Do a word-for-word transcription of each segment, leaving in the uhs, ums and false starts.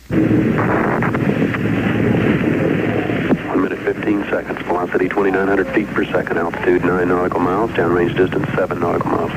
one minute fifteen seconds. Velocity twenty-nine hundred feet per second. Altitude nine nautical miles. Downrange distance seven nautical miles.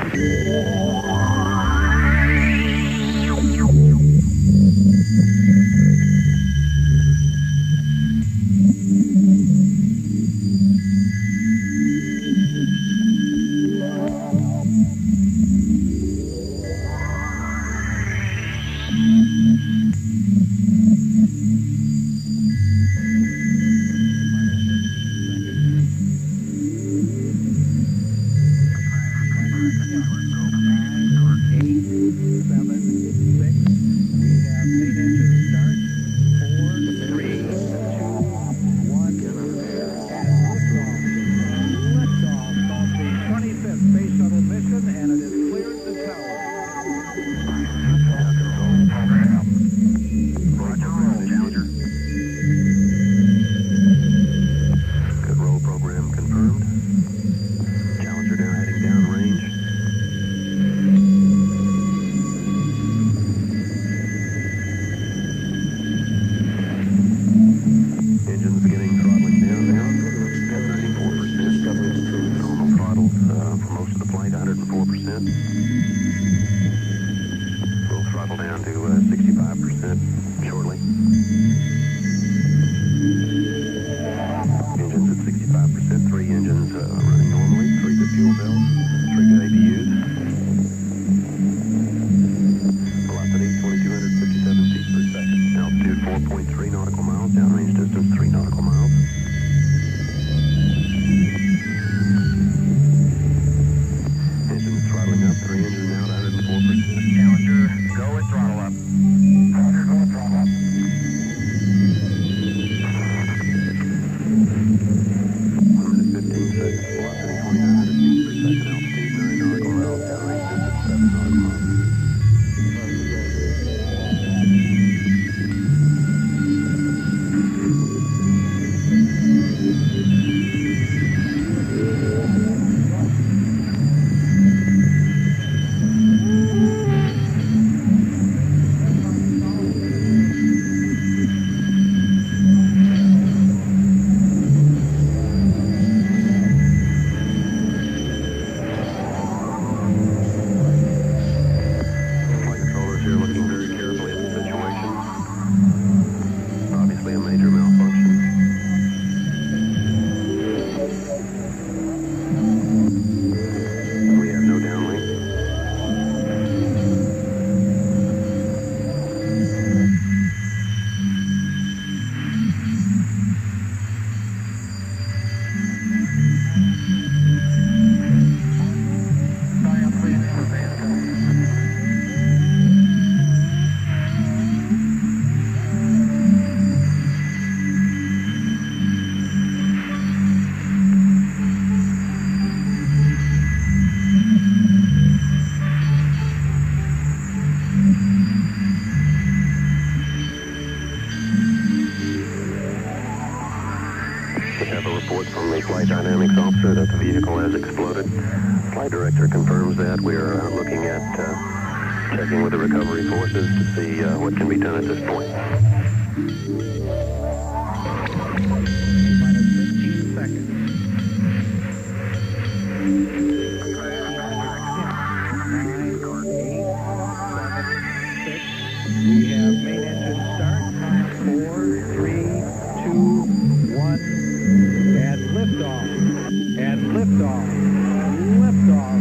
That the vehicle has exploded. Flight director confirms that. We are uh, looking at uh, checking with the recovery forces to see uh, what can be done at this point. Minus fifteen seconds. We have main engine start. Four, three, two, one, and liftoff. And liftoff. Liftoff.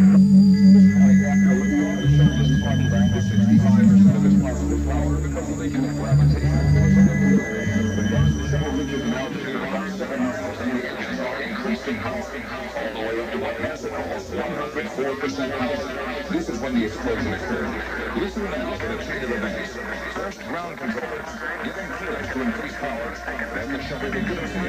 sixty-five percent of its positive power because of the gravitation force of the Earth. The gas the shuttle reaches an altitude of about seven miles, and the engines are increasing power all the way up to what NASA calls one hundred four percent power. This is when the explosion occurred. Listen now for the chain of events. First, ground controllers giving clearance to increase power. Then the shuttle begins